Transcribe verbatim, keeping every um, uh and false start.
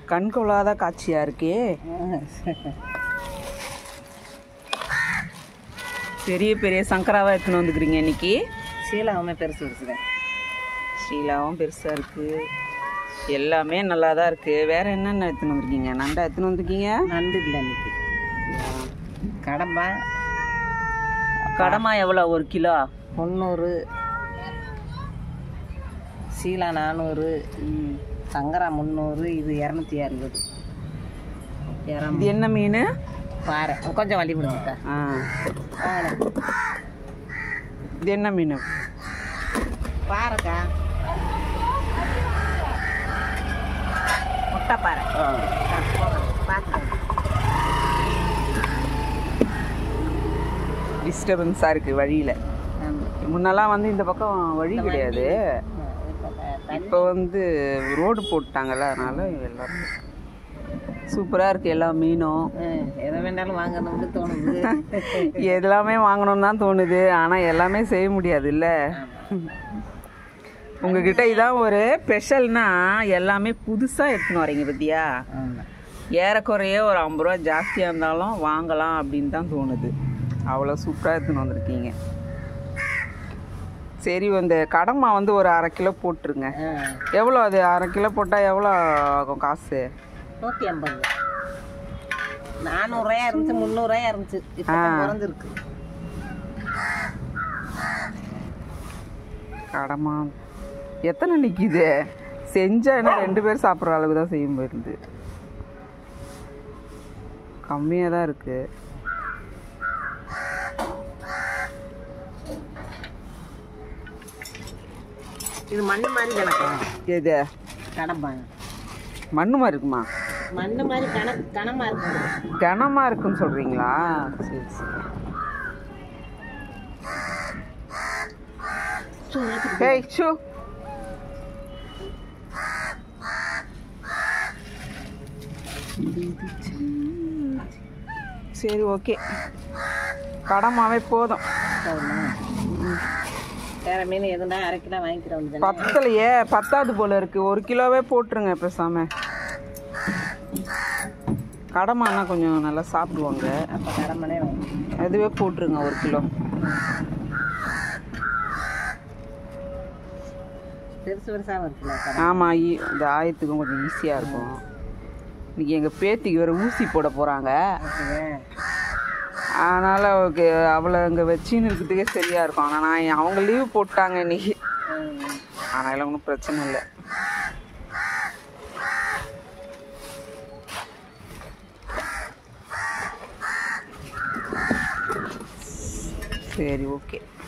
கண்கொள்ளாத காட்சியாக இருக்கே. பெரிய பெரிய சங்கராவாக எடுத்துன்னு வந்துக்கிறீங்க இன்னைக்கு. சீலாவுமே பெருசு பெருசுங்க. ஷீலாவும் பெருசாக இருக்குது. எல்லாமே நல்லா தான் இருக்குது. வேறு என்னென்ன எடுத்துன்னு வந்துருக்கீங்க? நண்டா எடுத்துன்னு வந்துருக்கீங்க? நண்டு இல்லை இன்னைக்கு. கடம்பா. கடமா எவ்வளோ ஒரு கிலோ? முந்நூறு. சீலா நானூறு. சங்கரா முந்நூறு. இது இரநூத்தி அறுபது. இது என்ன மீன்? பாறை. கொஞ்சம் வழி விடுங்கக்கா. ஆ, இது என்ன மீன்? பாறைக்கா. முட்டை பாறை. டிஸ்டர்பன்ஸாக இருக்குது வழியில். முன்னெல்லாம் வந்து இந்த பக்கம் வழி கிடையாது. இப்போ வந்து ரோடு போட்டாங்கல்ல, அதனால எல்லாரும் சூப்பராக இருக்குது. எல்லா மீனும் எதை வேண்டாலும் வாங்கணும்னு தோணுது. எல்லாமே வாங்கணும்னு தான் தோணுது. ஆனால் எல்லாமே செய்ய முடியாது இல்லை. உங்ககிட்ட இதான் ஒரு ஸ்பெஷல்னா எல்லாமே புதுசாக எடுத்துன்னு வரீங்க பத்தியா. ஏறக்குறைய ஒரு ஐம்பது ரூபா ஜாஸ்தியாக இருந்தாலும் வாங்கலாம் அப்படின்னு தான் தோணுது. அவ்வளோ சூப்பராக எடுத்துன்னு வந்திருக்கீங்க. சரி, இந்த கடமா வந்து ஒரு அரை கிலோ போட்டுருங்க. எவ்வளோ அது? அரை கிலோ போட்டால் எவ்வளோ ஆகும் காசு? நூற்றி ஐம்பது. நானூறுரூவாயா இருந்துச்சு, முந்நூறுரூவாயா இருந்துச்சு. இப்போ குறைஞ்சிருக்கு. கடமா எத்தனை நிற்கிது? செஞ்சா என்ன ரெண்டு பேர் சாப்பிட்ற அளவுக்கு தான் செய்யும் போயிருந்து. கம்மியாக தான் இருக்குது. இது மண்ணு மாதிரி கிடக்கும். எது? கடம்பாங்க. மண்ணு மாதிரி இருக்குமா? மண்ணு மாதிரி கன கனமாக இருக்கும். கனமாக இருக்குன்னு சொல்கிறீங்களா? சரி சரி. ஏய் ஷூ. சரி, ஓகே. கடமாவே போதும். வேற மீன் எதுனா அரை கிலோ வாங்கிக்கிறோம். பத்தலையே, பத்தாவது போல இருக்கு. ஒரு கிலோவே போட்டுருங்க பேசாம. கடமானா கொஞ்சம் நல்லா சாப்பிடுவாங்க. அப்போ கடமனே வாங்கி அதுவே போட்டுருங்க ஒரு கிலோ. பெருசு பெருசாக இருக்குல்ல. ஆமாம், இந்த ஆயத்துக்கும் கொஞ்சம் ஈஸியாக இருக்கும். இன்னைக்கு எங்கள் பேத்திக்கு வேறு ஊசி போட போகிறாங்க. அதனால் அவளுக்கு அவளை அங்கே வச்சின்னு இருக்கிறதுக்கே சரியாக இருக்கும். ஆனால் நான் அவங்க லீவு போட்டாங்க இன்னைக்கு. அதனால் ஒன்றும் பிரச்சனை இல்லை. சரி, ஓகே.